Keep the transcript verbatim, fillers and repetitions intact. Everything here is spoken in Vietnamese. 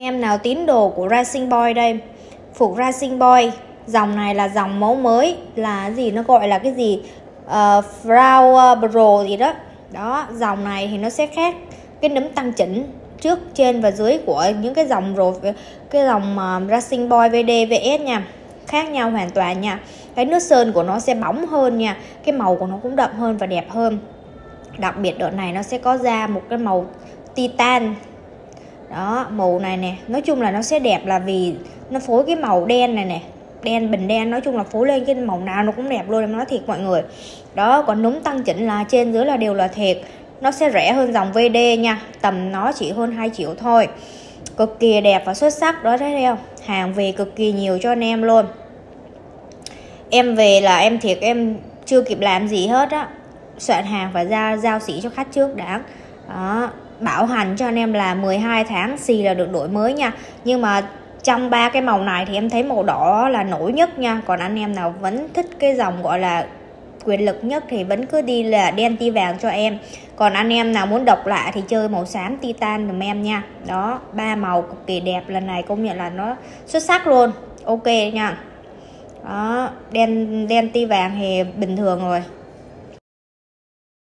Em nào tín đồ của Racing Boy đây, phục Racing Boy, dòng này là dòng mẫu mới, là gì nó gọi là cái gì, uh, Flower Pro gì đó. Đó, dòng này thì nó sẽ khác cái nấm tăng chỉnh trước, trên và dưới của những cái dòng rồi, cái dòng uh, Racing Boy vê đê vê ét nha, khác nhau hoàn toàn nha. Cái nước sơn của nó sẽ bóng hơn nha, cái màu của nó cũng đậm hơn và đẹp hơn. Đặc biệt đợt này nó sẽ có ra một cái màu titan. Đó, màu này nè, nói chung là nó sẽ đẹp là vì nó phối cái màu đen này nè, đen bình đen, nói chung là phối lên cái màu nào nó cũng đẹp luôn, em nói thiệt mọi người. Đó, còn núm tăng chỉnh là trên dưới là đều là thiệt. Nó sẽ rẻ hơn dòng vê đê nha, tầm nó chỉ hơn hai triệu thôi. Cực kỳ đẹp và xuất sắc đó, thấy không? Hàng về cực kỳ nhiều cho anh em luôn. Em về là em thiệt em chưa kịp làm gì hết á, soạn hàng và ra giao xỉ cho khách trước đã. Đó, bảo hành cho anh em là mười hai tháng xì là được đổi mới nha. Nhưng mà trong ba cái màu này thì em thấy màu đỏ là nổi nhất nha. Còn anh em nào vẫn thích cái dòng gọi là quyền lực nhất thì vẫn cứ đi là đen ti vàng cho em. Còn anh em nào muốn độc lạ thì chơi màu xám titan dùm em nha. Đó, ba màu cực kỳ đẹp, lần này công nhận là nó xuất sắc luôn. Ok nha. Đó, đen đen ti vàng thì bình thường rồi.